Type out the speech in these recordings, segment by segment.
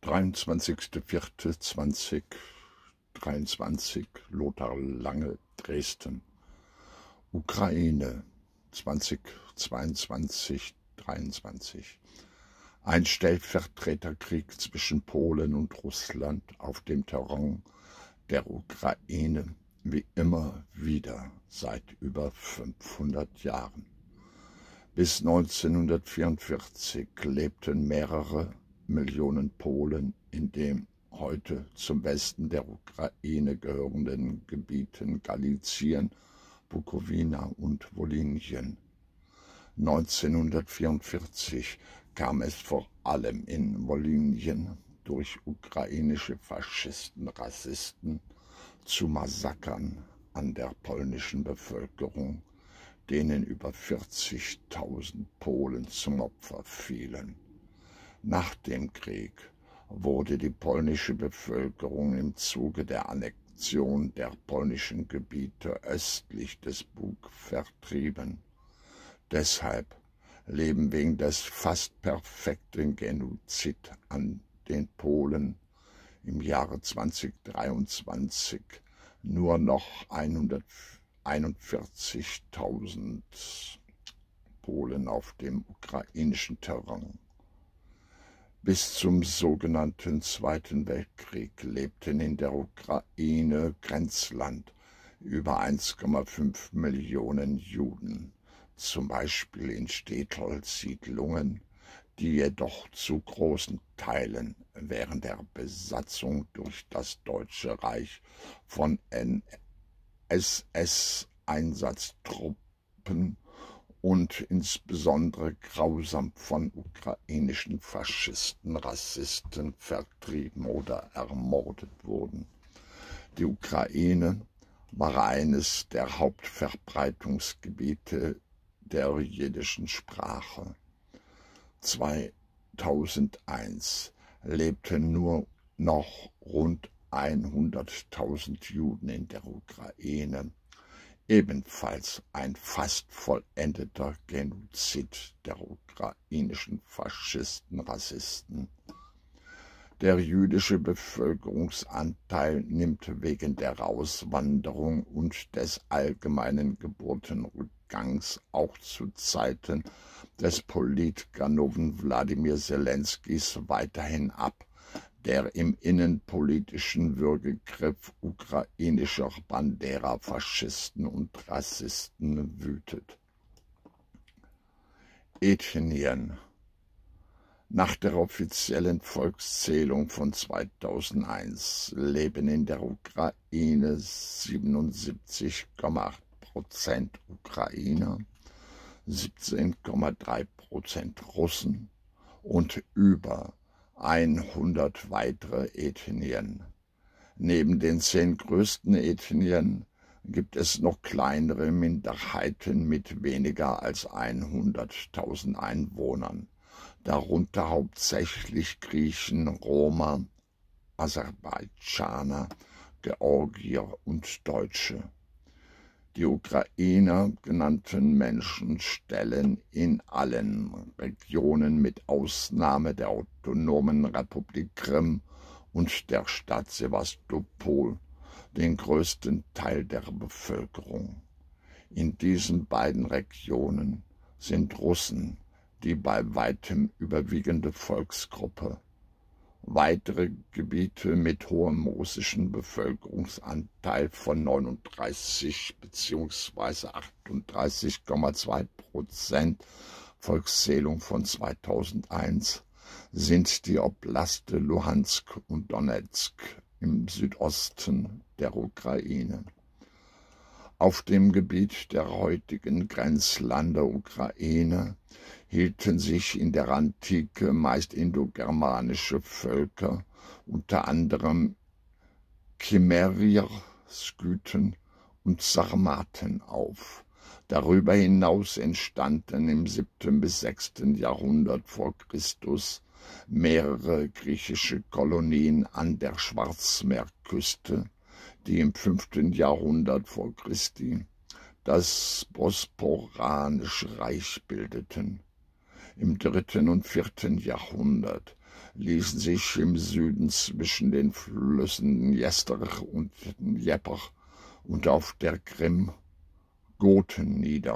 23.04.2023, Lothar Lange, Dresden. Ukraine 2022-23. Ein Stellvertreterkrieg zwischen Polen und Russland auf dem Terrain der Ukraine, wie immer wieder seit über 500 Jahren. Bis 1944 lebten mehrere Millionen Polen in den heute zum Westen der Ukraine gehörenden Gebieten Galizien, Bukowina und Wolinien. 1944 kam es vor allem in Wolinien durch ukrainische Faschisten, Rassisten zu Massakern an der polnischen Bevölkerung, denen über 40.000 Polen zum Opfer fielen. Nach dem Krieg wurde die polnische Bevölkerung im Zuge der Annexion der polnischen Gebiete östlich des Bug vertrieben. Deshalb leben wegen des fast perfekten Genozid an den Polen im Jahre 2023 nur noch 141.000 Polen auf dem ukrainischen Terrain. Bis zum sogenannten Zweiten Weltkrieg lebten in der Ukraine Grenzland über 1,5 Millionen Juden, zum Beispiel in Städtelsiedlungen, die jedoch zu großen Teilen während der Besatzung durch das Deutsche Reich von SS-Einsatztruppen und insbesondere grausam von ukrainischen Faschisten, Rassisten vertrieben oder ermordet wurden. Die Ukraine war eines der Hauptverbreitungsgebiete der jiddischen Sprache. 2001 lebten nur noch rund 100.000 Juden in der Ukraine. Ebenfalls ein fast vollendeter Genozid der ukrainischen Faschisten, Rassisten. Der jüdische Bevölkerungsanteil nimmt wegen der Auswanderung und des allgemeinen Geburtenrückgangs auch zu Zeiten des Politganoven Wladimir Zelenskis weiterhin ab, der im innenpolitischen Würgegriff ukrainischer Bandera-Faschisten und Rassisten wütet. Ethnien. Nach der offiziellen Volkszählung von 2001 leben in der Ukraine 77,8% Ukrainer, 17,3% Russen und über 100 weitere Ethnien. Neben den 10 größten Ethnien gibt es noch kleinere Minderheiten mit weniger als 100.000 Einwohnern, darunter hauptsächlich Griechen, Roma, Aserbaidschaner, Georgier und Deutsche. Die Ukrainer genannten Menschen stellen in allen Regionen mit Ausnahme der Autonomen Republik Krim und der Stadt Sewastopol den größten Teil der Bevölkerung. In diesen beiden Regionen sind Russen die bei weitem überwiegende Volksgruppe. Weitere Gebiete mit hohem russischen Bevölkerungsanteil von 39 bzw. 38,2%, Volkszählung von 2001, sind die Oblaste Luhansk und Donezk im Südosten der Ukraine. Auf dem Gebiet der heutigen Grenzlande Ukraine hielten sich in der Antike meist indogermanische Völker, unter anderem Kimmerier, Skythen und Sarmaten auf. Darüber hinaus entstanden im 7. bis 6. Jahrhundert vor Christus mehrere griechische Kolonien an der Schwarzmeerküste, die im 5. Jahrhundert vor Christi das Bosporanische Reich bildeten. Im 3. und 4. Jahrhundert ließen sich im Süden zwischen den Flüssen Dniester und Dnieper und auf der Krim Goten nieder.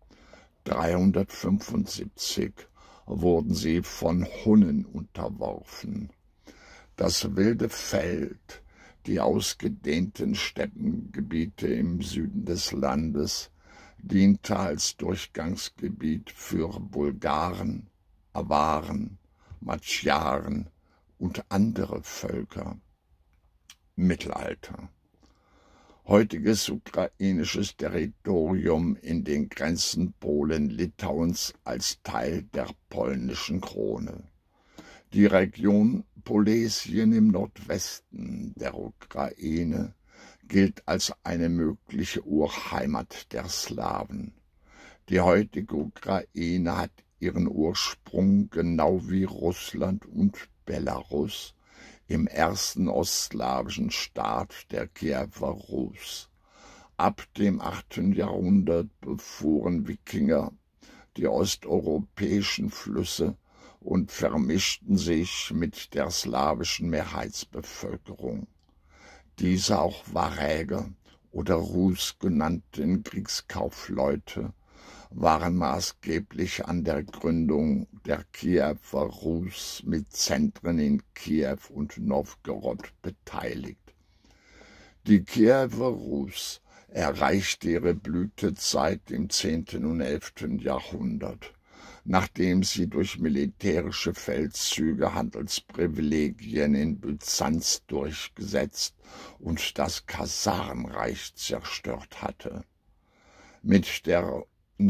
375 wurden sie von Hunnen unterworfen. Das wilde Feld, die ausgedehnten Steppengebiete im Süden des Landes, diente als Durchgangsgebiet für Bulgaren, Awaren, Magyaren und andere Völker. Mittelalter. Heutiges ukrainisches Territorium in den Grenzen Polen-Litauens als Teil der polnischen Krone. Die Region Polesien im Nordwesten der Ukraine gilt als eine mögliche Urheimat der Slawen. Die heutige Ukraine hat ihren Ursprung genau wie Russland und Belarus im ersten ostslawischen Staat der Kiewer Rus. Ab dem 8. Jahrhundert befuhren Wikinger die osteuropäischen Flüsse und vermischten sich mit der slawischen Mehrheitsbevölkerung. Diese auch Waräger oder Rus genannten Kriegskaufleute waren maßgeblich an der Gründung der Kiewer Rus mit Zentren in Kiew und Nowgorod beteiligt. Die Kiewer Rus erreichte ihre Blütezeit im 10. und 11. Jahrhundert, nachdem sie durch militärische Feldzüge Handelsprivilegien in Byzanz durchgesetzt und das Kasarenreich zerstört hatte. Mit der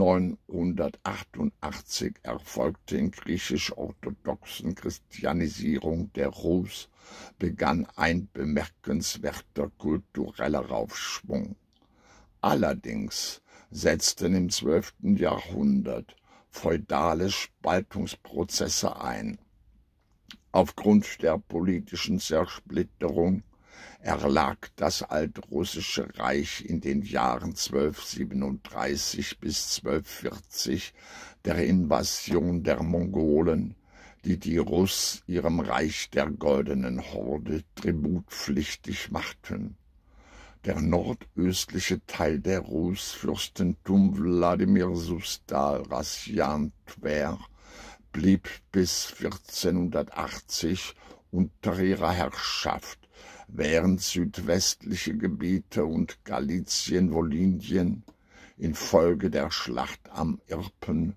988 erfolgten griechisch-orthodoxen Christianisierung der Rus begann ein bemerkenswerter kultureller Aufschwung. Allerdings setzten im 12. Jahrhundert feudale Spaltungsprozesse ein. Aufgrund der politischen Zersplitterung erlag das Altrussische Reich in den Jahren 1237 bis 1240 der Invasion der Mongolen, die Rus ihrem Reich der Goldenen Horde tributpflichtig machten. Der nordöstliche Teil der Rus, Fürstentum Wladimir Susdal-Rassian-Tver, blieb bis 1480 unter ihrer Herrschaft, während südwestliche Gebiete und Galizien-Volynien infolge der Schlacht am Irpen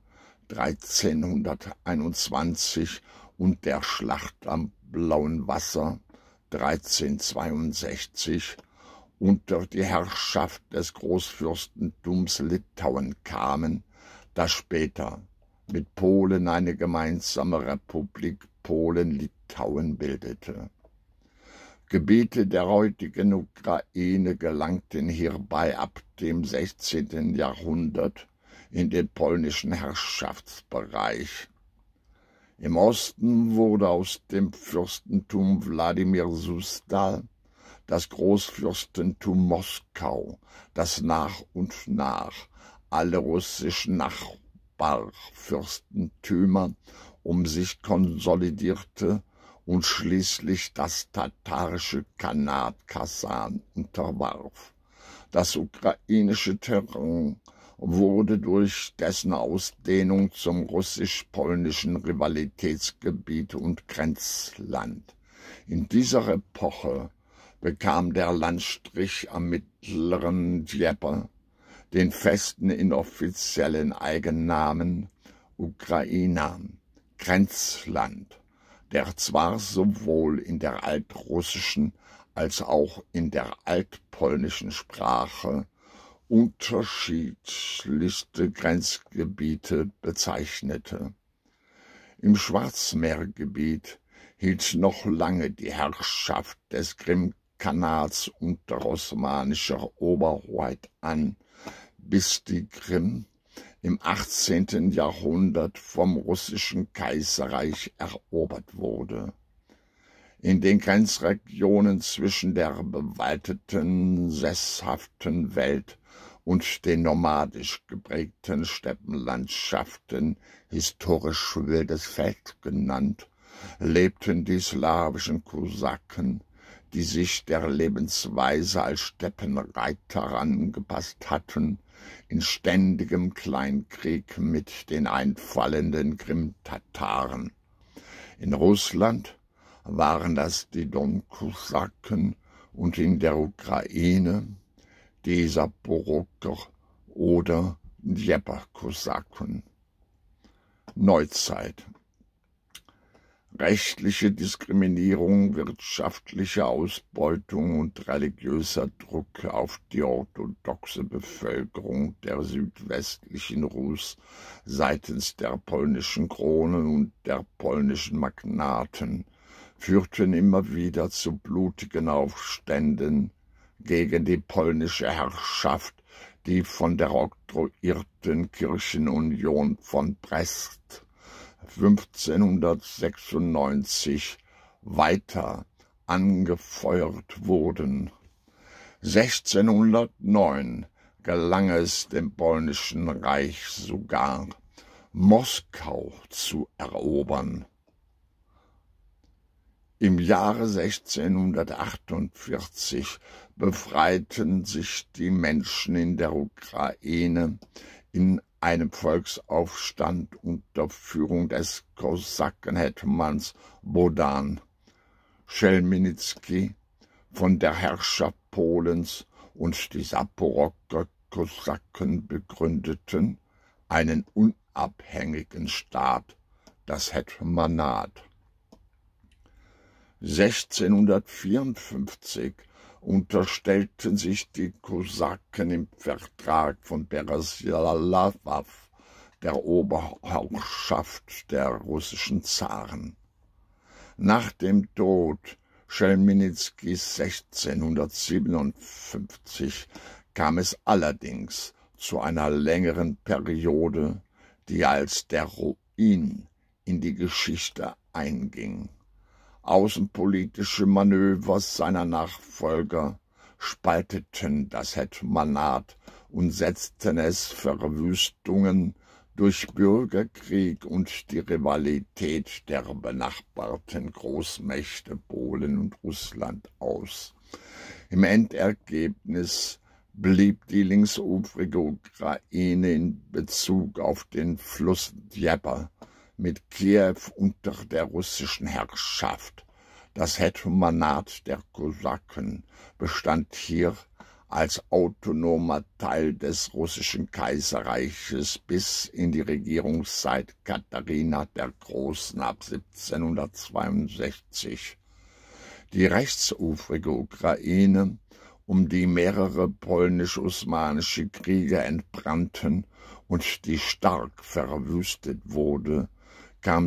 1321 und der Schlacht am Blauen Wasser 1362 unter die Herrschaft des Großfürstentums Litauen kamen, das später mit Polen eine gemeinsame Republik Polen-Litauen bildete. Gebiete der heutigen Ukraine gelangten hierbei ab dem 16. Jahrhundert in den polnischen Herrschaftsbereich. Im Osten wurde aus dem Fürstentum Wladimir Susdal das Großfürstentum Moskau, das nach und nach alle russischen Nachbarfürstentümer um sich konsolidierte und schließlich das tatarische Khanat Kasan unterwarf. Das ukrainische Terrain wurde durch dessen Ausdehnung zum russisch-polnischen Rivalitätsgebiet und Grenzland. In dieser Epoche bekam der Landstrich am mittleren Dnieper den festen inoffiziellen Eigennamen Ukraina, Grenzland, der zwar sowohl in der altrussischen als auch in der altpolnischen Sprache unterschiedlichste Grenzgebiete bezeichnete. Im Schwarzmeergebiet hielt noch lange die Herrschaft des Krimkhanats unter osmanischer Oberhoheit an, bis die Krim im 18. Jahrhundert vom russischen Kaiserreich erobert wurde. In den Grenzregionen zwischen der bewaldeten, sesshaften Welt und den nomadisch geprägten Steppenlandschaften, historisch Wildes Feld genannt, lebten die slawischen Kosaken, die sich der Lebensweise als Steppenreiter angepasst hatten, in ständigem Kleinkrieg mit den einfallenden Krim-Tataren. In Russland waren das die Don-Kosaken und in der Ukraine die Saporoker oder Djeper-Kosaken. Neuzeit. Rechtliche Diskriminierung, wirtschaftliche Ausbeutung und religiöser Druck auf die orthodoxe Bevölkerung der südwestlichen Rus seitens der polnischen Krone und der polnischen Magnaten führten immer wieder zu blutigen Aufständen gegen die polnische Herrschaft, die von der oktroyierten Kirchenunion von Brest 1596 weiter angefeuert wurden. 1609 gelang es dem polnischen Reich sogar, Moskau zu erobern. Im Jahre 1648 befreiten sich die Menschen in der Ukraine in einem Volksaufstand unter Führung des Kosakenhetmans Bohdan Chmelnyzki von der Herrschaft Polens, und die Saporoker Kosaken begründeten einen unabhängigen Staat, das Hetmanat. 1654 unterstellten sich die Kosaken im Vertrag von Pereslawaw der Oberherrschaft der russischen Zaren. Nach dem Tod Chmelnyzkis 1657 kam es allerdings zu einer längeren Periode, die als der Ruin in die Geschichte einging. Außenpolitische Manöver seiner Nachfolger spalteten das Hetmanat und setzten es Verwüstungen durch Bürgerkrieg und die Rivalität der benachbarten Großmächte Polen und Russland aus. Im Endergebnis blieb die linksufrige Ukraine in Bezug auf den Fluss Djeper mit Kiew unter der russischen Herrschaft. Das Hetmanat der Kosaken bestand hier als autonomer Teil des russischen Kaiserreiches bis in die Regierungszeit Katharina der Großen ab 1762. Die rechtsufrige Ukraine, um die mehrere polnisch-osmanische Kriege entbrannten und die stark verwüstet wurde, kam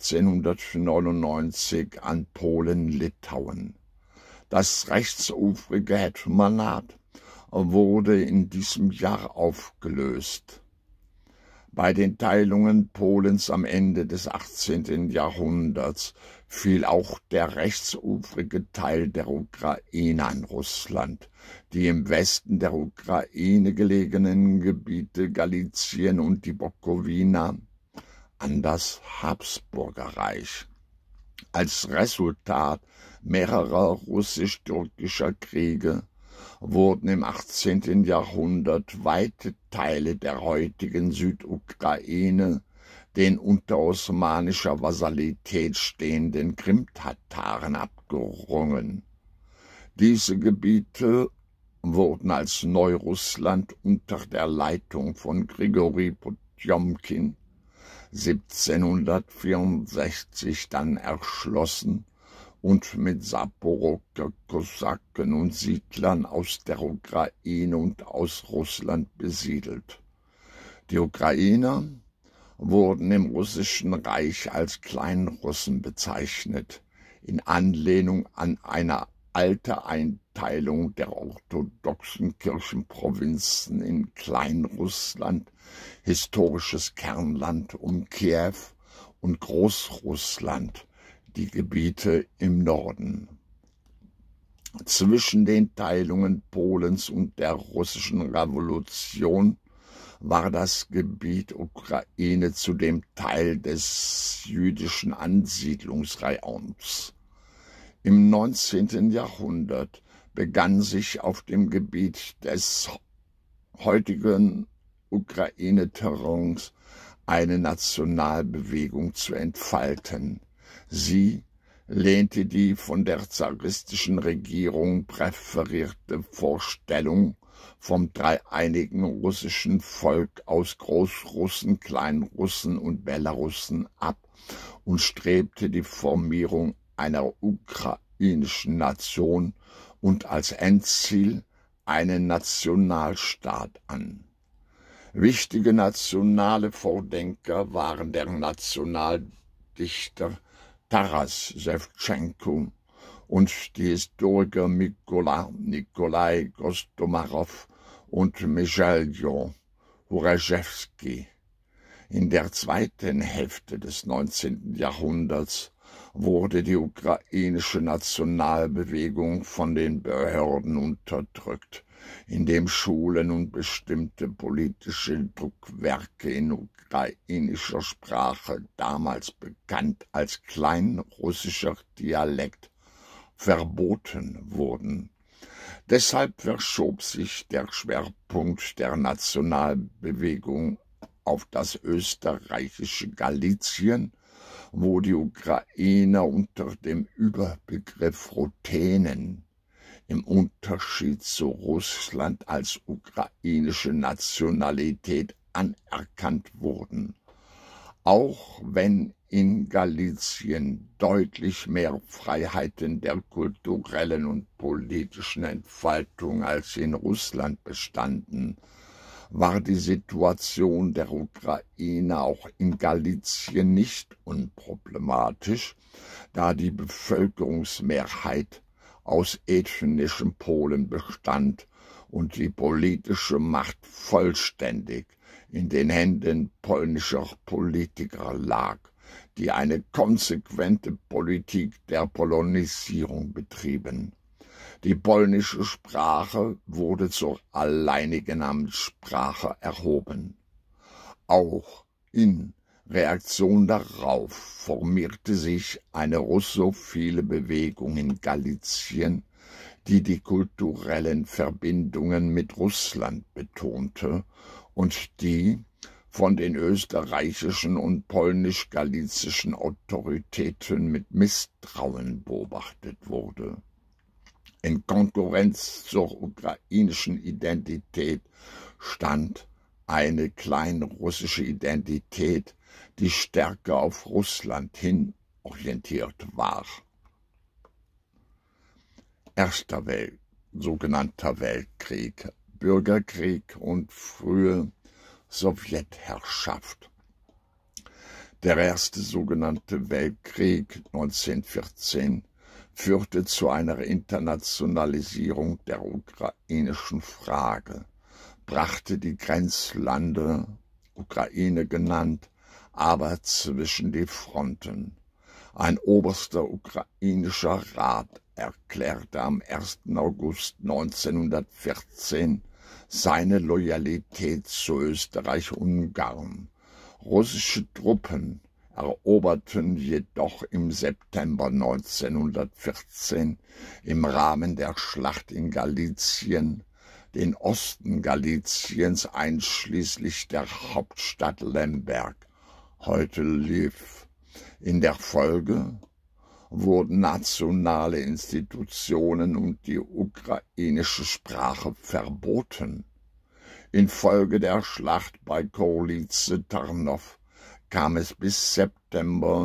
1699 an Polen-Litauen. Das rechtsufrige Hetmanat wurde in diesem Jahr aufgelöst. Bei den Teilungen Polens am Ende des 18. Jahrhunderts fiel auch der rechtsufrige Teil der Ukraine an Russland. Die im Westen der Ukraine gelegenen Gebiete Galizien und die Bukowina an das Habsburgerreich. Als Resultat mehrerer russisch-türkischer Kriege wurden im 18. Jahrhundert weite Teile der heutigen Südukraine den unter osmanischer Vasalität stehenden Krim-Tataren abgerungen. Diese Gebiete wurden als Neurussland unter der Leitung von Grigori Potjomkin 1764 dann erschlossen und mit Saporoker Kosaken und Siedlern aus der Ukraine und aus Russland besiedelt. Die Ukrainer wurden im Russischen Reich als Kleinrussen bezeichnet, in Anlehnung an eine alte Einteilung der orthodoxen Kirchenprovinzen in Kleinrussland, historisches Kernland um Kiew, und Großrussland, die Gebiete im Norden. Zwischen den Teilungen Polens und der russischen Revolution war das Gebiet Ukraine zudem Teil des jüdischen Ansiedlungsraums. Im 19. Jahrhundert begann sich auf dem Gebiet des heutigen Ukraine-Terrains eine Nationalbewegung zu entfalten. Sie lehnte die von der zaristischen Regierung präferierte Vorstellung vom dreieinigen russischen Volk aus Großrussen, Kleinrussen und Belarussen ab und strebte die Formierung einer ukrainischen Nation und als Endziel einen Nationalstaat an. Wichtige nationale Vordenker waren der Nationaldichter Taras Schewtschenko und die Historiker Nikolai Kostomarow und Michail Hurajewski. In der zweiten Hälfte des 19. Jahrhunderts wurde die ukrainische Nationalbewegung von den Behörden unterdrückt, indem Schulen und bestimmte politische Druckwerke in ukrainischer Sprache, damals bekannt als kleinrussischer Dialekt, verboten wurden. Deshalb verschob sich der Schwerpunkt der Nationalbewegung auf das österreichische Galizien, wo die Ukrainer unter dem Überbegriff Ruthenen im Unterschied zu Russland als ukrainische Nationalität anerkannt wurden. Auch wenn in Galizien deutlich mehr Freiheiten der kulturellen und politischen Entfaltung als in Russland bestanden, war die Situation der Ukrainer auch in Galizien nicht unproblematisch, da die Bevölkerungsmehrheit aus ethnischen Polen bestand und die politische Macht vollständig in den Händen polnischer Politiker lag, die eine konsequente Politik der Polonisierung betrieben. Die polnische Sprache wurde zur alleinigen Amtssprache erhoben. Auch in Reaktion darauf formierte sich eine russophile Bewegung in Galizien, die die kulturellen Verbindungen mit Russland betonte und die von den österreichischen und polnisch-galizischen Autoritäten mit Misstrauen beobachtet wurde. In Konkurrenz zur ukrainischen Identität stand eine kleinrussische Identität, die stärker auf Russland hin orientiert war. Erster sogenannter Weltkrieg, Bürgerkrieg und frühe Sowjetherrschaft. Der erste sogenannte Weltkrieg 1914 führte zu einer Internationalisierung der ukrainischen Frage, brachte die Grenzlande, Ukraine genannt, aber zwischen die Fronten. Ein oberster ukrainischer Rat erklärte am 1. August 1914 seine Loyalität zu Österreich-Ungarn. Russische Truppen eroberten jedoch im September 1914 im Rahmen der Schlacht in Galizien den Osten Galiciens einschließlich der Hauptstadt Lemberg, heute Lviv. In der Folge wurden nationale Institutionen und die ukrainische Sprache verboten. Infolge der Schlacht bei Gorlice-Tarnow kam es bis September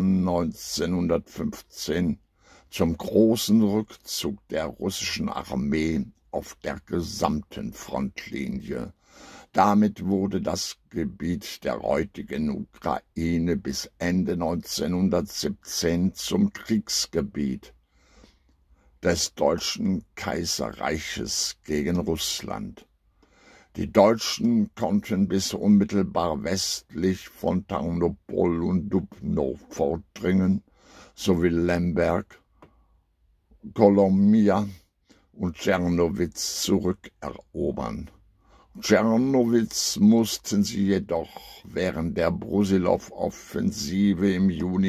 1915 zum großen Rückzug der russischen Armee auf der gesamten Frontlinie. Damit wurde das Gebiet der heutigen Ukraine bis Ende 1917 zum Kriegsgebiet des Deutschen Kaiserreiches gegen Russland. Die Deutschen konnten bis unmittelbar westlich von Tarnopol und Dubno vordringen, sowie Lemberg, Kolomia und Czernowitz zurückerobern. Czernowitz mussten sie jedoch während der Brusilow-Offensive im Juni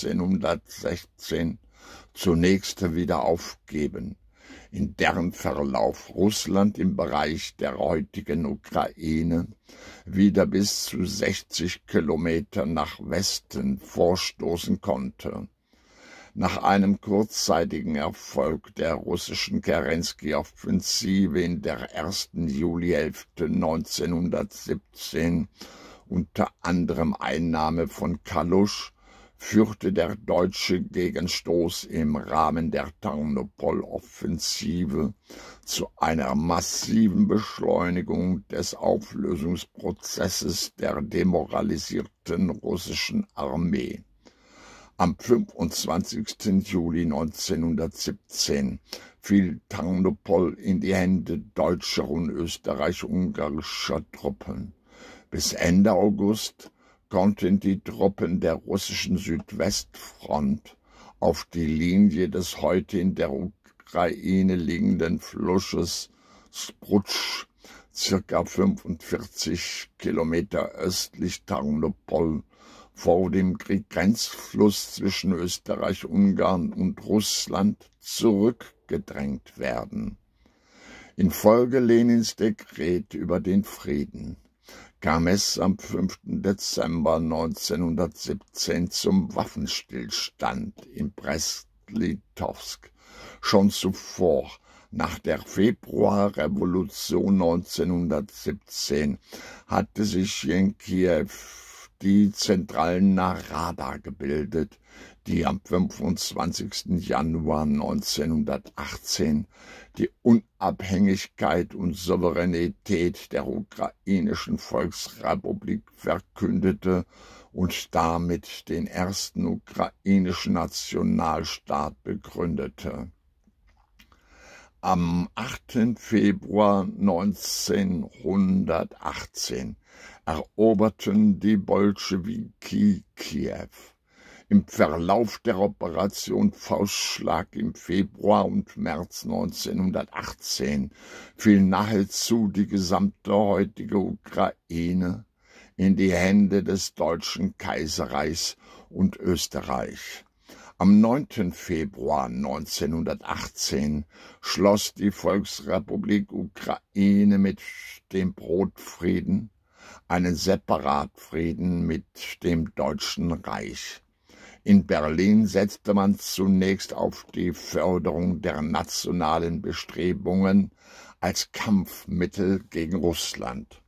1916 zunächst wieder aufgeben, in deren Verlauf Russland im Bereich der heutigen Ukraine wieder bis zu 60 Kilometer nach Westen vorstoßen konnte. Nach einem kurzzeitigen Erfolg der russischen Kerensky-Offensive in der ersten Julihälfte 1917, unter anderem Einnahme von Kalusch, führte der deutsche Gegenstoß im Rahmen der Tarnopol-Offensive zu einer massiven Beschleunigung des Auflösungsprozesses der demoralisierten russischen Armee. Am 25. Juli 1917 fiel Tarnopol in die Hände deutscher und österreich-ungarischer Truppen. Bis Ende August konnten die Truppen der russischen Südwestfront auf die Linie des heute in der Ukraine liegenden Flusses Sprutsch, circa 45 Kilometer östlich Tarnopol, vor dem Grenzfluss zwischen Österreich-Ungarn und Russland zurückgedrängt werden. Infolge Lenins Dekret über den Frieden kam es am 5. Dezember 1917 zum Waffenstillstand in Brest-Litowsk. Schon zuvor, nach der Februarrevolution 1917, hatte sich in Kiew die Zentralna Rada gebildet, die am 25. Januar 1918 die Unabhängigkeit und Souveränität der ukrainischen Volksrepublik verkündete und damit den ersten ukrainischen Nationalstaat begründete. Am 8. Februar 1918 eroberten die Bolschewiki Kiew. Im Verlauf der Operation Faustschlag im Februar und März 1918 fiel nahezu die gesamte heutige Ukraine in die Hände des Deutschen Kaiserreichs und Österreich. Am 9. Februar 1918 schloss die Volksrepublik Ukraine mit dem Brotfrieden einen Separatfrieden mit dem Deutschen Reich. In Berlin setzte man zunächst auf die Förderung der nationalen Bestrebungen als Kampfmittel gegen Russland.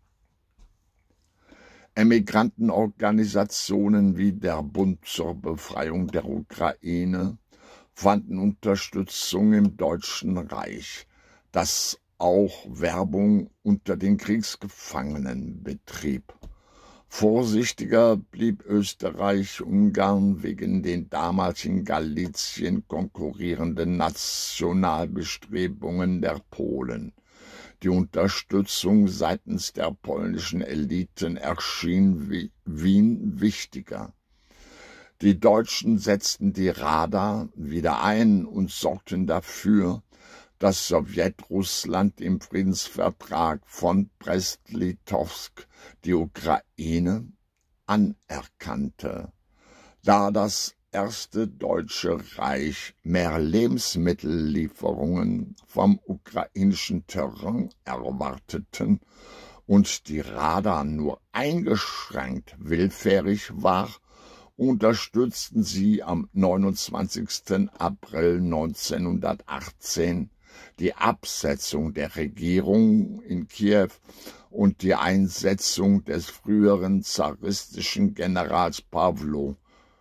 Emigrantenorganisationen wie der Bund zur Befreiung der Ukraine fanden Unterstützung im Deutschen Reich, das auch Werbung unter den Kriegsgefangenen betrieb. Vorsichtiger blieb Österreich-Ungarn wegen den damals in Galizien konkurrierenden Nationalbestrebungen der Polen. Die Unterstützung seitens der polnischen Eliten erschien Wien wichtiger. Die Deutschen setzten die Rada wieder ein und sorgten dafür, dass Sowjetrussland im Friedensvertrag von Brest-Litowsk die Ukraine anerkannte. Da das Erste Deutsche Reich mehr Lebensmittellieferungen vom ukrainischen Terrain erwarteten und die Rada nur eingeschränkt willfährig war, unterstützten sie am 29. April 1918 die Absetzung der Regierung in Kiew und die Einsetzung des früheren zaristischen Generals Pawlo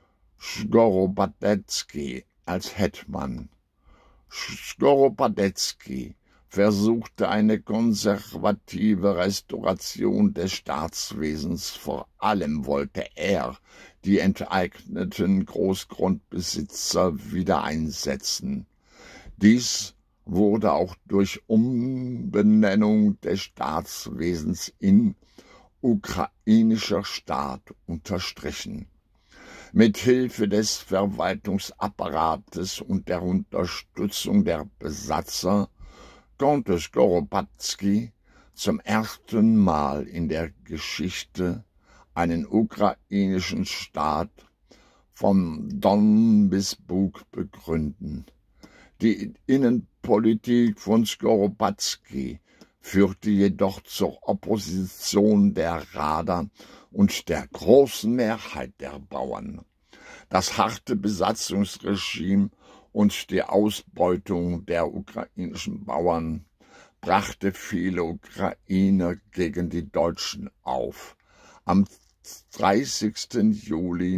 Skoropadsky als Hetman. Skoropadsky versuchte eine konservative Restauration des Staatswesens. Vor allem wollte er die enteigneten Großgrundbesitzer wieder einsetzen. Dies wurde auch durch Umbenennung des Staatswesens in ukrainischer Staat unterstrichen. Mit Hilfe des Verwaltungsapparates und der Unterstützung der Besatzer konnte Skoropadsky zum ersten Mal in der Geschichte einen ukrainischen Staat von Don bis Bug begründen. Die Innenpolitik von Skoropadsky führte jedoch zur Opposition der Rada und der großen Mehrheit der Bauern. Das harte Besatzungsregime und die Ausbeutung der ukrainischen Bauern brachte viele Ukrainer gegen die Deutschen auf. Am 30. Juli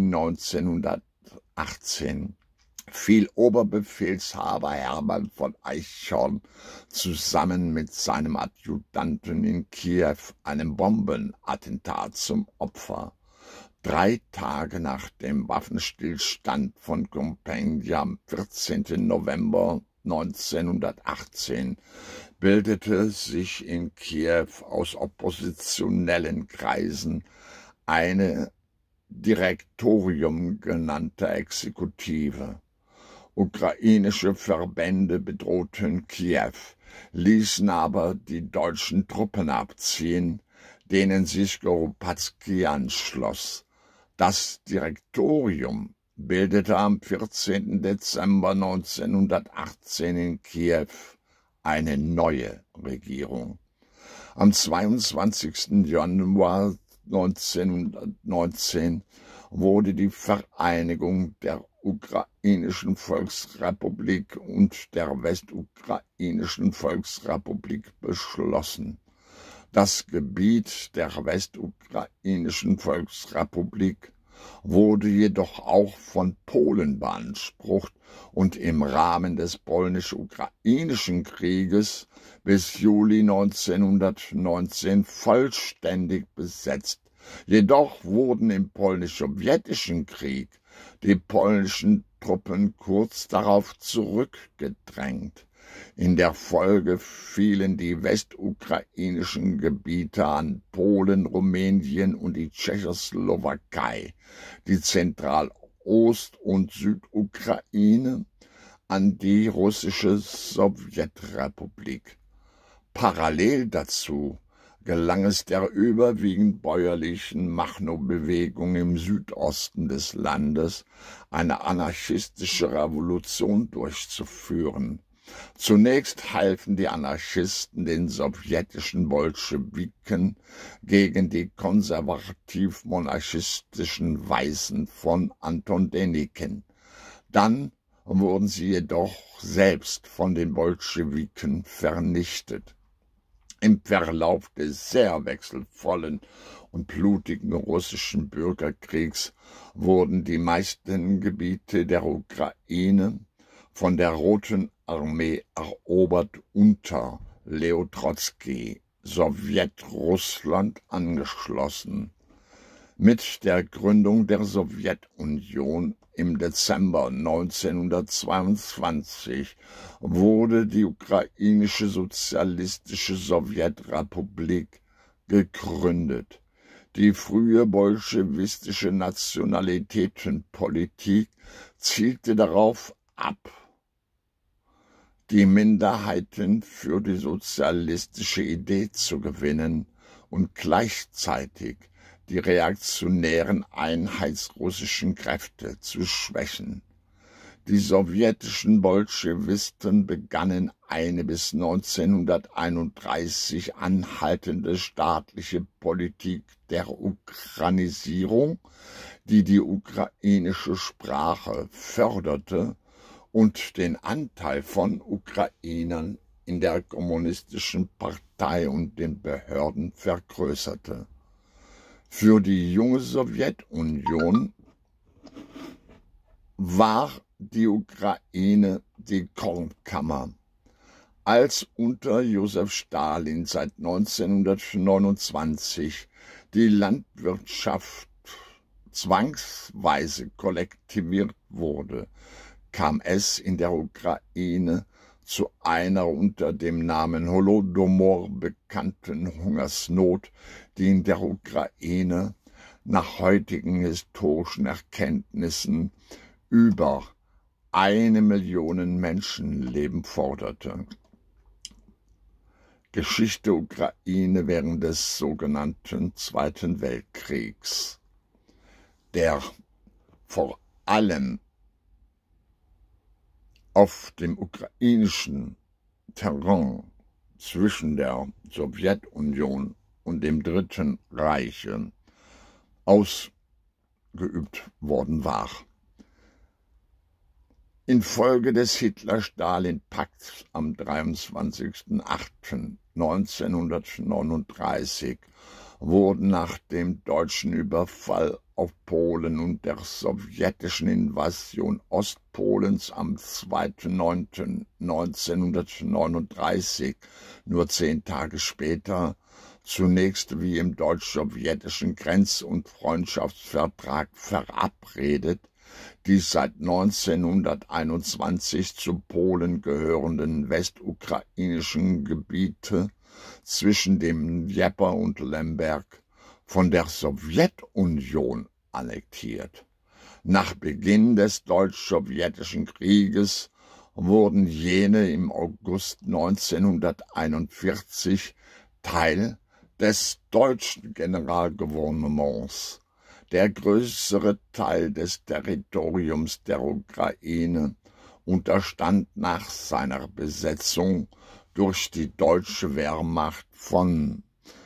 1918 fiel Oberbefehlshaber Hermann von Eichhorn zusammen mit seinem Adjutanten in Kiew einem Bombenattentat zum Opfer. 3 Tage nach dem Waffenstillstand von Compiègne am 14. November 1918 bildete sich in Kiew aus oppositionellen Kreisen eine Direktorium genannte Exekutive. Ukrainische Verbände bedrohten Kiew, ließen aber die deutschen Truppen abziehen, denen sich Skoropadsky anschloss. Das Direktorium bildete am 14. Dezember 1918 in Kiew eine neue Regierung. Am 22. Januar 1919 wurde die Vereinigung der Ukrainischen Volksrepublik und der Westukrainischen Volksrepublik beschlossen. Das Gebiet der Westukrainischen Volksrepublik wurde jedoch auch von Polen beansprucht und im Rahmen des polnisch-ukrainischen Krieges bis Juli 1919 vollständig besetzt. Jedoch wurden im polnisch-sowjetischen Krieg die polnischen Truppen kurz darauf zurückgedrängt. In der Folge fielen die westukrainischen Gebiete an Polen, Rumänien und die Tschechoslowakei, die Zentralost- und Südukraine an die russische Sowjetrepublik. Parallel dazu gelang es der überwiegend bäuerlichen Machno-Bewegung im Südosten des Landes, eine anarchistische Revolution durchzuführen. Zunächst halfen die Anarchisten den sowjetischen Bolschewiken gegen die konservativ-monarchistischen Weißen von Anton Denikin. Dann wurden sie jedoch selbst von den Bolschewiken vernichtet. Im Verlauf des sehr wechselvollen und blutigen russischen Bürgerkriegs wurden die meisten Gebiete der Ukraine von der Roten Armee erobert unter Leo Trotzki, Sowjetrussland angeschlossen. Mit der Gründung der Sowjetunion im Dezember 1922 wurde die Ukrainische Sozialistische Sowjetrepublik gegründet. Die frühe bolschewistische Nationalitätenpolitik zielte darauf ab, die Minderheiten für die sozialistische Idee zu gewinnen und gleichzeitig die reaktionären einheitsrussischen Kräfte zu schwächen. Die sowjetischen Bolschewisten begannen eine bis 1931 anhaltende staatliche Politik der Ukrainisierung, die die ukrainische Sprache förderte und den Anteil von Ukrainern in der kommunistischen Partei und den Behörden vergrößerte. Für die junge Sowjetunion war die Ukraine die Kornkammer. Als unter Josef Stalin seit 1929 die Landwirtschaft zwangsweise kollektiviert wurde, kam es in der Ukraine zu einer unter dem Namen Holodomor bekannten Hungersnot, die in der Ukraine nach heutigen historischen Erkenntnissen über 1 Million Menschenleben forderte. Geschichte Ukraine während des sogenannten Zweiten Weltkriegs, der vor allem auf dem ukrainischen Terrain zwischen der Sowjetunion und dem Dritten Reich ausgeübt worden war. Infolge des Hitler-Stalin-Pakts am 23.08.1939 wurden nach dem deutschen Überfall auf Polen und der sowjetischen Invasion Ostpolens am 2.9.1939, nur 10 Tage später, zunächst wie im deutsch-sowjetischen Grenz- und Freundschaftsvertrag verabredet, die seit 1921 zu Polen gehörenden westukrainischen Gebiete zwischen dem Dnieper und Lemberg von der Sowjetunion annektiert. Nach Beginn des deutsch-sowjetischen Krieges wurden jene im August 1941 Teil des deutschen Generalgouvernements. Der größere Teil des Territoriums der Ukraine unterstand nach seiner Besetzung durch die deutsche Wehrmacht von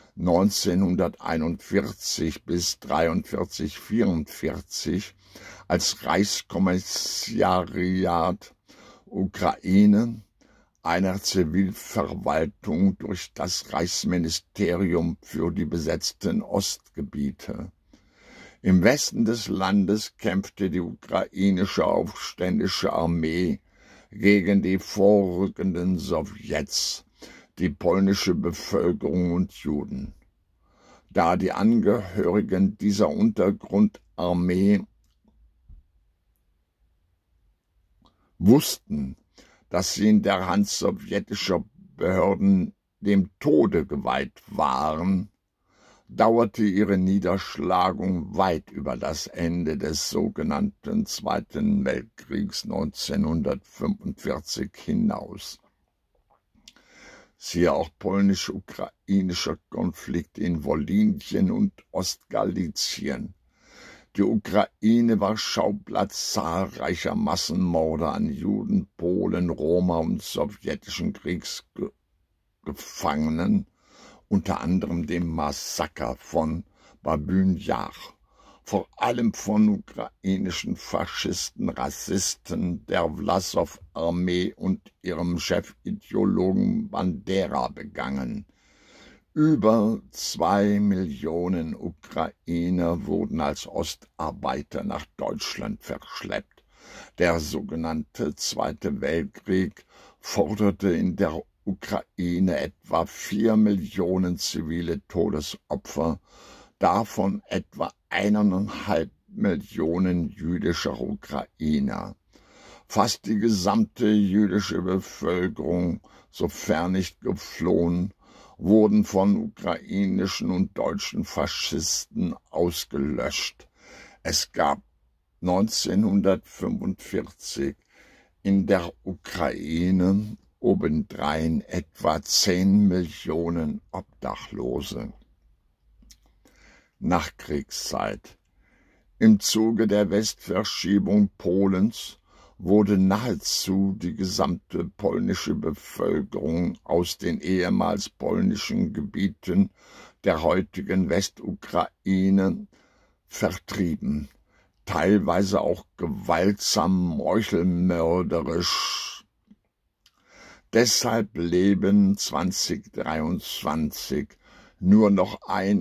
1941 bis 1943-44 als Reichskommissariat Ukraine, einer Zivilverwaltung durch das Reichsministerium für die besetzten Ostgebiete. Im Westen des Landes kämpfte die ukrainische aufständische Armee gegen die vorrückenden Sowjets, die polnische Bevölkerung und Juden. Da die Angehörigen dieser Untergrundarmee wussten, dass sie in der Hand sowjetischer Behörden dem Tode geweiht waren, dauerte ihre Niederschlagung weit über das Ende des sogenannten Zweiten Weltkriegs 1945 hinaus. Siehe auch polnisch-ukrainischer Konflikt in Wolinien und Ostgalizien. Die Ukraine war Schauplatz zahlreicher Massenmorde an Juden, Polen, Roma und sowjetischen Kriegsgefangenen, unter anderem dem Massaker von Babyn Jar, vor allem von ukrainischen Faschisten, Rassisten, der Wlassow-Armee und ihrem Chefideologen Bandera begangen. Über 2 Millionen Ukrainer wurden als Ostarbeiter nach Deutschland verschleppt. Der sogenannte Zweite Weltkrieg forderte in der Ukraine etwa 4 Millionen zivile Todesopfer, davon etwa 1,5 Millionen jüdischer Ukrainer. Fast die gesamte jüdische Bevölkerung, sofern nicht geflohen, wurden von ukrainischen und deutschen Faschisten ausgelöscht. Es gab 1945 in der Ukraine obendrein etwa 10 Millionen Obdachlose. Nachkriegszeit. Im Zuge der Westverschiebung Polens wurde nahezu die gesamte polnische Bevölkerung aus den ehemals polnischen Gebieten der heutigen Westukraine vertrieben, teilweise auch gewaltsam, meuchelmörderisch. Deshalb leben 2023 nur noch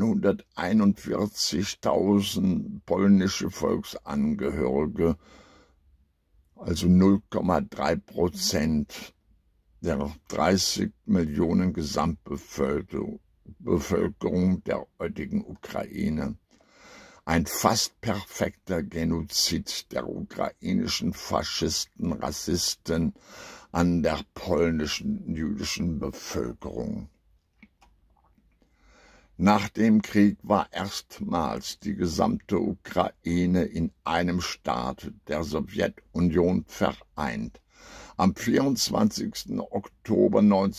141.000 polnische Volksangehörige, also 0,3% der 30 Millionen Gesamtbevölkerung der heutigen Ukraine. Ein fast perfekter Genozid der ukrainischen Faschisten, Rassisten an der polnischen jüdischen Bevölkerung. Nach dem Krieg war erstmals die gesamte Ukraine in einem Staat der Sowjetunion vereint. Am 24. Oktober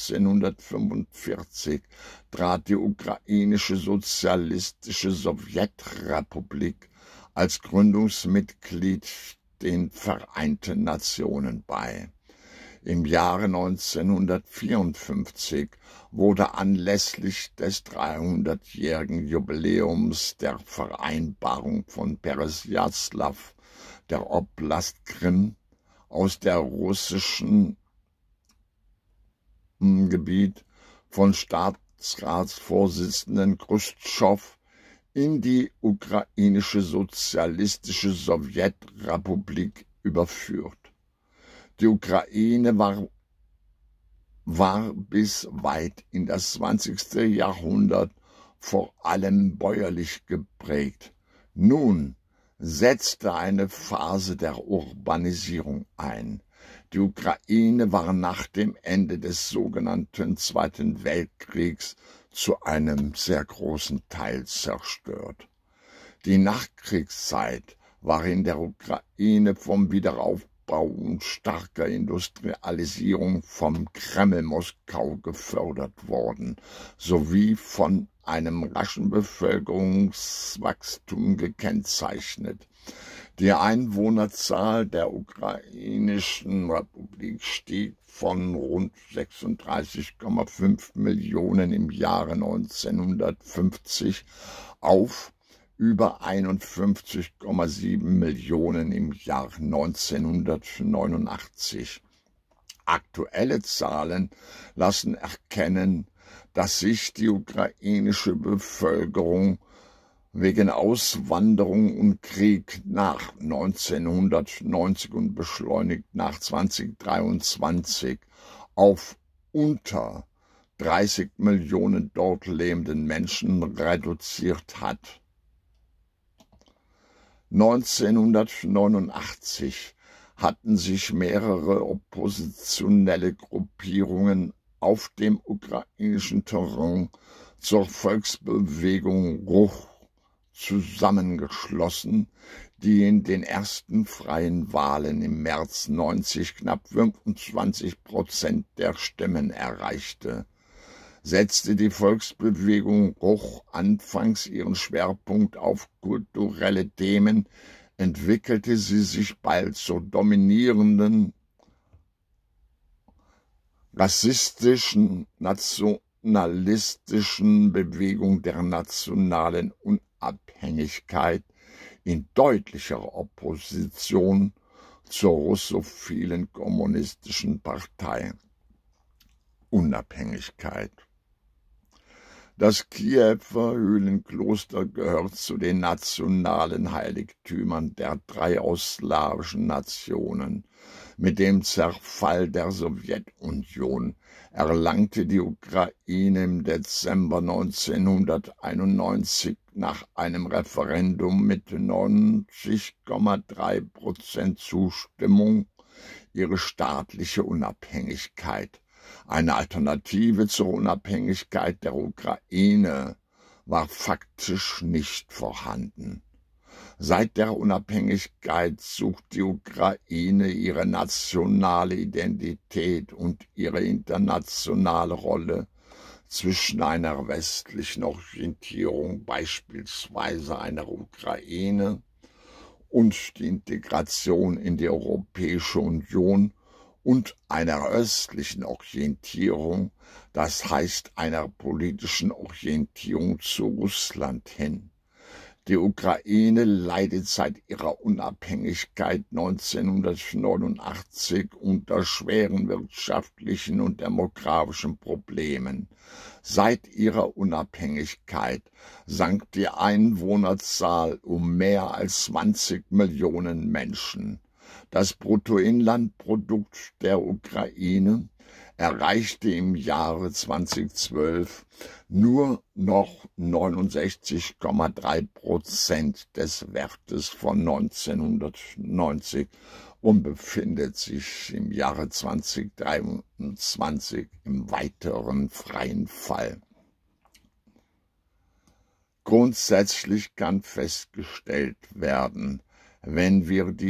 1945 trat die ukrainische Sozialistische Sowjetrepublik als Gründungsmitglied den Vereinten Nationen bei. Im Jahre 1954 wurde anlässlich des 300-jährigen Jubiläums der Vereinbarung von Peresjazlaw der Oblast Krim aus der russischen Gebiet von Staatsratsvorsitzenden Chruschtschow in die ukrainische Sozialistische Sowjetrepublik überführt. Die Ukraine war bis weit in das 20. Jahrhundert vor allem bäuerlich geprägt. Nun setzte eine Phase der Urbanisierung ein. Die Ukraine war nach dem Ende des sogenannten Zweiten Weltkriegs zu einem sehr großen Teil zerstört. Die Nachkriegszeit war in der Ukraine vom Wiederaufbau und starker Industrialisierung vom Kreml Moskau gefördert worden, sowie von einem raschen Bevölkerungswachstum gekennzeichnet. Die Einwohnerzahl der ukrainischen Republik stieg von rund 36,5 Millionen im Jahre 1950 auf über 51,7 Millionen im Jahr 1989. Aktuelle Zahlen lassen erkennen, dass sich die ukrainische Bevölkerung wegen Auswanderung und Krieg nach 1990 und beschleunigt nach 2023 auf unter 30 Millionen dort lebenden Menschen reduziert hat. 1989 hatten sich mehrere oppositionelle Gruppierungen auf dem ukrainischen Terrain zur Volksbewegung Ruch zusammengeschlossen, die in den ersten freien Wahlen im März 90 knapp 25% der Stimmen erreichte. Setzte die Volksbewegung Ruch anfangs ihren Schwerpunkt auf kulturelle Themen, entwickelte sie sich bald zur dominierenden rassistischen, nationalistischen Bewegung der nationalen Unabhängigkeit in deutlicher Opposition zur russophilen kommunistischen Partei. Unabhängigkeit. Das Kiewer Höhlenkloster gehört zu den nationalen Heiligtümern der drei ostslawischen Nationen. Mit dem Zerfall der Sowjetunion erlangte die Ukraine im Dezember 1991 nach einem Referendum mit 90,3% Zustimmung ihre staatliche Unabhängigkeit. Eine Alternative zur Unabhängigkeit der Ukraine war faktisch nicht vorhanden. Seit der Unabhängigkeit sucht die Ukraine ihre nationale Identität und ihre internationale Rolle zwischen einer westlichen Orientierung, beispielsweise einer Ukraine, und die Integration in die Europäische Union und einer östlichen Orientierung, das heißt einer politischen Orientierung zu Russland hin. Die Ukraine leidet seit ihrer Unabhängigkeit 1989 unter schweren wirtschaftlichen und demografischen Problemen. Seit ihrer Unabhängigkeit sank die Einwohnerzahl um mehr als 20 Millionen Menschen. Das Bruttoinlandprodukt der Ukraine erreichte im Jahre 2012 nur noch 69,3% des Wertes von 1990 und befindet sich im Jahre 2023 im weiteren freien Fall. Grundsätzlich kann festgestellt werden, wenn wir die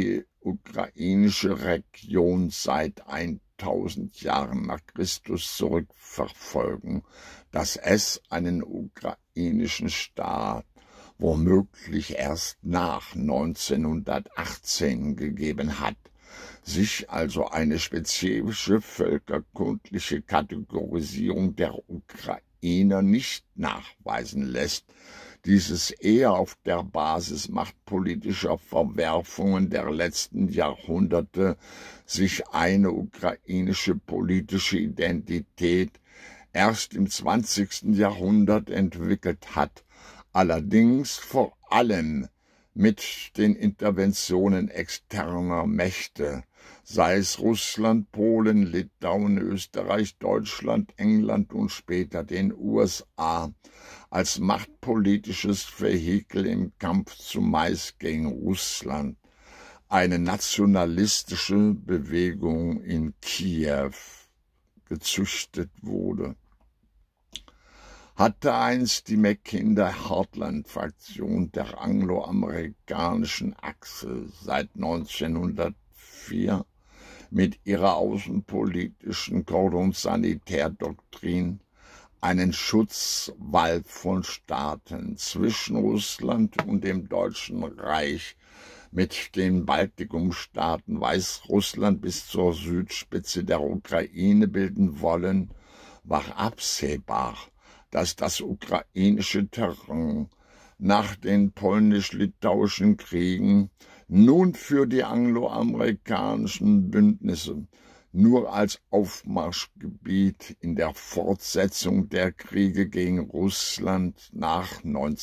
ukrainische Region seit 1000 Jahren nach Christus zurückverfolgen, dass es einen ukrainischen Staat womöglich erst nach 1918 gegeben hat, sich also eine spezifische völkerkundliche Kategorisierung der Ukrainer nicht nachweisen lässt, dieses eher auf der Basis machtpolitischer Verwerfungen der letzten Jahrhunderte sich eine ukrainische politische Identität erst im 20. Jahrhundert entwickelt hat, allerdings vor allem mit den Interventionen externer Mächte, sei es Russland, Polen, Litauen, Österreich, Deutschland, England und später den USA, als machtpolitisches Vehikel im Kampf zumeist gegen Russland, eine nationalistische Bewegung in Kiew gezüchtet wurde. Hatte einst die Mackinder-Heartland-Fraktion der angloamerikanischen Achse seit 1904 mit ihrer außenpolitischen Cordon-Sanitaire-Doktrin einen Schutzwall von Staaten zwischen Russland und dem Deutschen Reich mit den Baltikumstaaten Weißrussland bis zur Südspitze der Ukraine bilden wollen, war absehbar, dass das ukrainische Terrain nach den polnisch-litauischen Kriegen nun für die angloamerikanischen Bündnisse nur als Aufmarschgebiet in der Fortsetzung der Kriege gegen Russland nach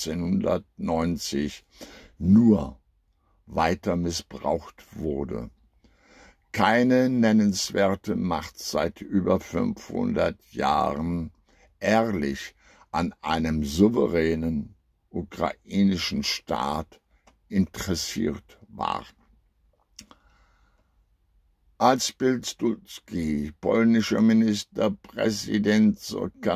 1990 nur weiter missbraucht wurde. Keine nennenswerte Macht seit über 500 Jahren ehrlich an einem souveränen ukrainischen Staat interessiert war. Als Pilsudski polnischer Ministerpräsident ca.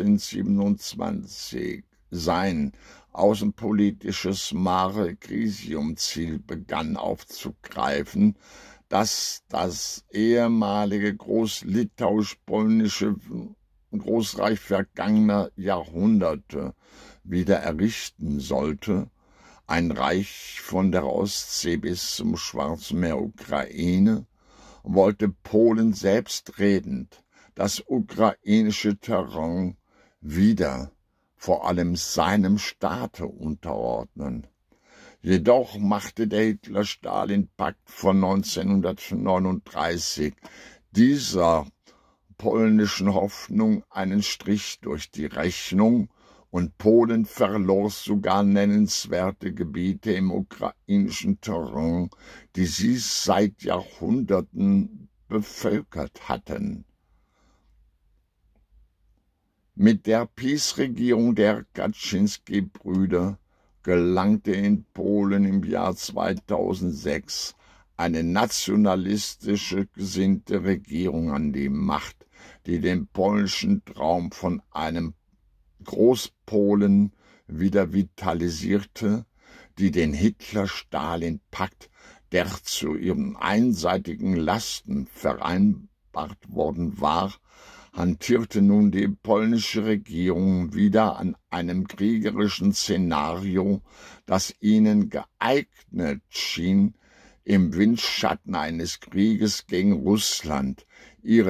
1927 sein außenpolitisches Mare Crisium-Ziel begann aufzugreifen, das das ehemalige großlitauisch-polnische Großreich vergangener Jahrhunderte wieder errichten sollte, ein Reich von der Ostsee bis zum Schwarzen Meer Ukraine, wollte Polen selbstredend das ukrainische Terrain wieder vor allem seinem Staate unterordnen. Jedoch machte der Hitler-Stalin-Pakt von 1939 dieser polnischen Hoffnung einen Strich durch die Rechnung und Polen verlor sogar nennenswerte Gebiete im ukrainischen Terrain, die sie seit Jahrhunderten bevölkert hatten. Mit der PiS-Regierung der Kaczynski-Brüder gelangte in Polen im Jahr 2006 eine nationalistische gesinnte Regierung an die Macht, die den polnischen Traum von einem Großpolen wieder vitalisierte, die den Hitler-Stalin-Pakt, der zu ihren einseitigen Lasten vereinbart worden war, hantierte nun die polnische Regierung wieder an einem kriegerischen Szenario, das ihnen geeignet schien, im Windschatten eines Krieges gegen Russland ihre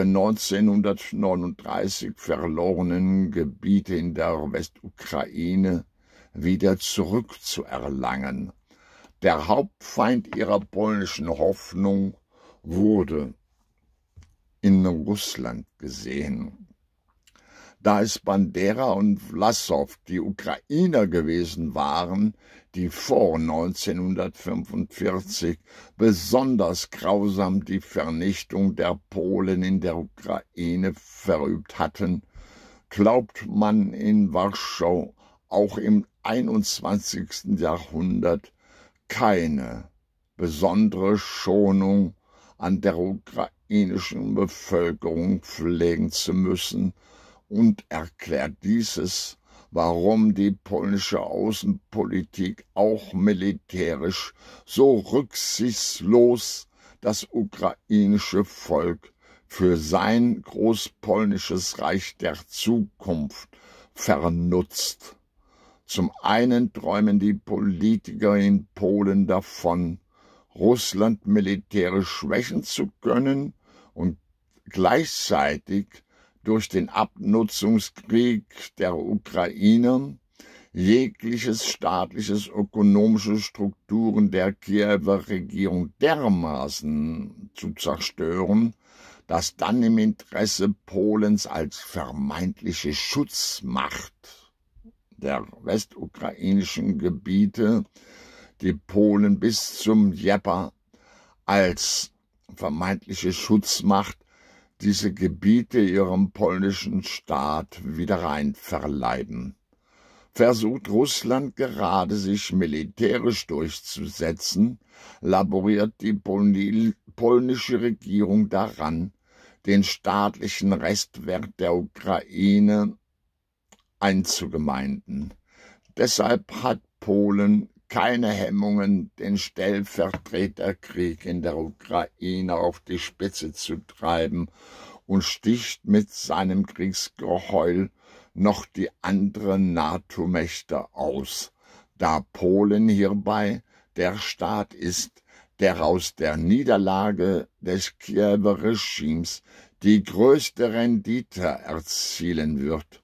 1939 verlorenen Gebiete in der Westukraine wieder zurückzuerlangen. Der Hauptfeind ihrer polnischen Hoffnung wurde in Russland gesehen. Da es Bandera und Vlassow die Ukrainer gewesen waren, die vor 1945 besonders grausam die Vernichtung der Polen in der Ukraine verübt hatten, glaubt man in Warschau auch im 21. Jahrhundert keine besondere Schonung an der ukrainischen Bevölkerung pflegen zu müssen und erklärt dieses warum die polnische Außenpolitik auch militärisch so rücksichtslos das ukrainische Volk für sein großpolnisches Reich der Zukunft vernutzt. Zum einen träumen die Politiker in Polen davon, Russland militärisch schwächen zu können und gleichzeitig durch den Abnutzungskrieg der Ukrainer jegliches staatliches ökonomische Strukturen der Kiewer Regierung dermaßen zu zerstören, dass dann im Interesse Polens als vermeintliche Schutzmacht der westukrainischen Gebiete die Polen bis zum Dnieper als vermeintliche Schutzmacht diese Gebiete ihrem polnischen Staat wieder einverleiben. Versucht Russland gerade, sich militärisch durchzusetzen, laboriert die polnische Regierung daran, den staatlichen Restwert der Ukraine einzugemeinden. Deshalb hat Polen keine Hemmungen, den Stellvertreterkrieg in der Ukraine auf die Spitze zu treiben und sticht mit seinem Kriegsgeheul noch die anderen NATO-Mächte aus, da Polen hierbei der Staat ist, der aus der Niederlage des Kiewer Regimes die größte Rendite erzielen wird.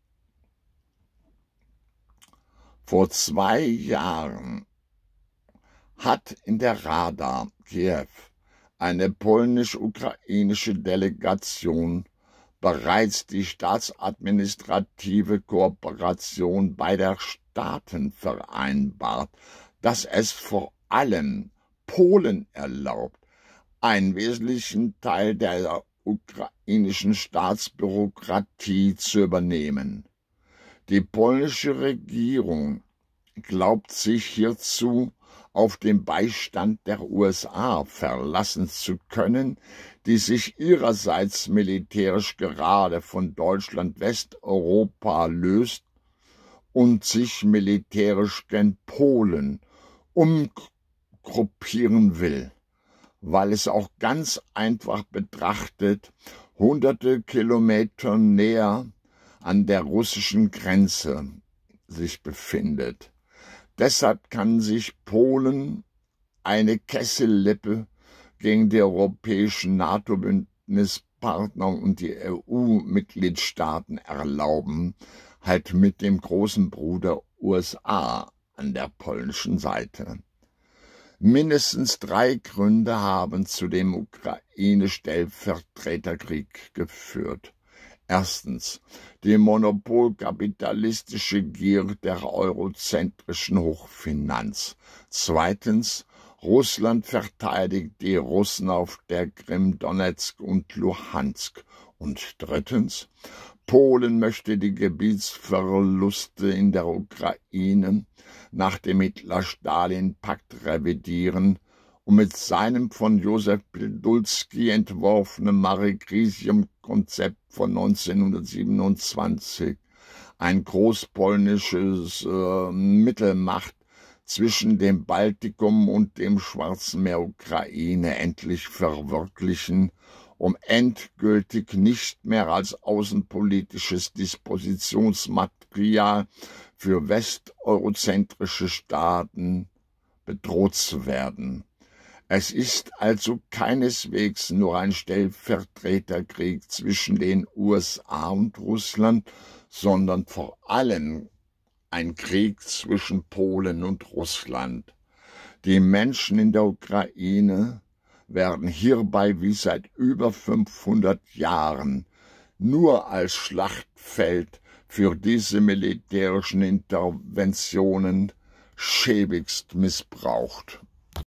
Vor 2 Jahren hat in der Rada Kiew eine polnisch-ukrainische Delegation bereits die staatsadministrative Kooperation beider Staaten vereinbart, dass es vor allem Polen erlaubt, einen wesentlichen Teil der ukrainischen Staatsbürokratie zu übernehmen. Die polnische Regierung glaubt sich hierzu auf den Beistand der USA verlassen zu können, die sich ihrerseits militärisch gerade von Deutschland Westeuropa löst und sich militärisch gen Polen umgruppieren will, weil es auch ganz einfach betrachtet hunderte Kilometer näher an der russischen Grenze sich befindet. Deshalb kann sich Polen eine Kessellippe gegen die europäischen NATO-Bündnispartner und die EU-Mitgliedstaaten erlauben, halt mit dem großen Bruder USA an der polnischen Seite. Mindestens 3 Gründe haben zu dem Ukraine-Stellvertreterkrieg geführt. Erstens, die monopolkapitalistische Gier der eurozentrischen Hochfinanz. Zweitens, Russland verteidigt die Russen auf der Krim, Donetsk und Luhansk. Und drittens, Polen möchte die Gebietsverluste in der Ukraine nach dem Hitler-Stalin-Pakt revidieren und mit seinem von Josef Pilsudski entworfenen Marie-Krisium-Konzept von 1927 ein großpolnisches Mittelmacht zwischen dem Baltikum und dem Schwarzen Meer Ukraine endlich verwirklichen, um endgültig nicht mehr als außenpolitisches Dispositionsmaterial für westeurozentrische Staaten bedroht zu werden. Es ist also keineswegs nur ein Stellvertreterkrieg zwischen den USA und Russland, sondern vor allem ein Krieg zwischen Polen und Russland. Die Menschen in der Ukraine werden hierbei wie seit über 500 Jahren nur als Schlachtfeld für diese militärischen Interventionen schäbigst missbraucht.